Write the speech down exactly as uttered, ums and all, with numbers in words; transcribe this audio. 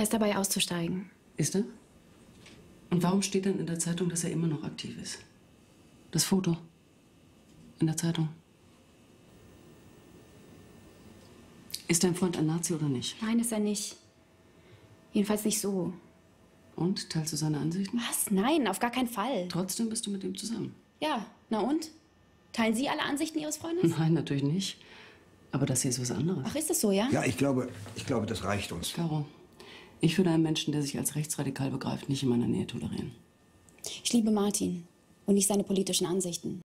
Er ist dabei auszusteigen. Ist er? Und warum steht dann in der Zeitung, dass er immer noch aktiv ist? Das Foto in der Zeitung. Ist dein Freund ein Nazi oder nicht? Nein, ist er nicht. Jedenfalls nicht so. Und? Teilst du seine Ansichten? Was? Nein, auf gar keinen Fall. Trotzdem bist du mit ihm zusammen? Ja, na und? Teilen Sie alle Ansichten Ihres Freundes? Nein, natürlich nicht. Aber das hier ist was anderes. Ach, ist das so, ja? Ja, ich glaube, ich glaube, das reicht uns. Caro, ich würde einen Menschen, der sich als rechtsradikal begreift, nicht in meiner Nähe tolerieren. Ich liebe Martin und nicht seine politischen Ansichten.